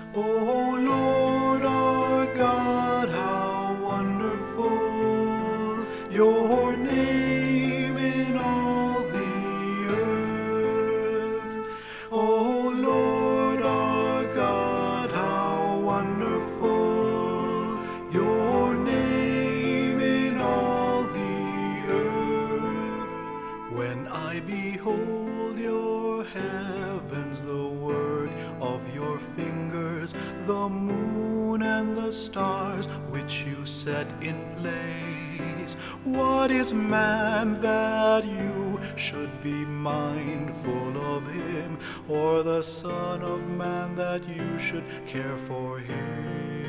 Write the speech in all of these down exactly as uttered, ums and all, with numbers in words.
O Lord our God, how wonderful your name in all the earth. O Lord our God, how wonderful your name in all the earth. When I behold your heavens, the work of your fingers, the moon and the stars which you set in place. What is man that you should be mindful of him, or the Son of Man that you should care for him?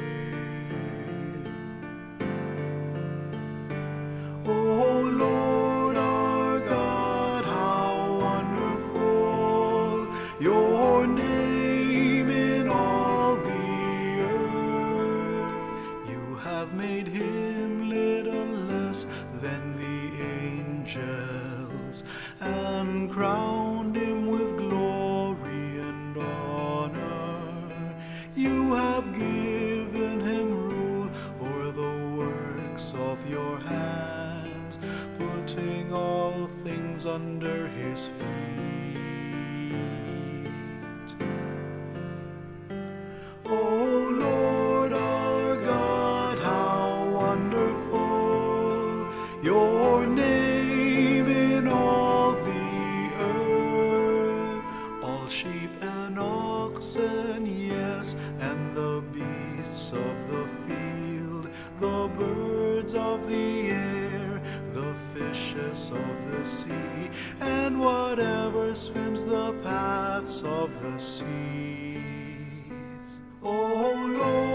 O Lord our God, how wonderful your name in all the earth. You have made him little less than the angels, and crowned him with glory and honor. You have given him rule o'er the works of your hands, putting all things under his feet. O Lord our God, how wonderful your name in all the earth. All sheep and oxen, yes, and the beasts of the field, the birds of the air, the fishes of the sea, and whatever swims the paths of the seas. O Lord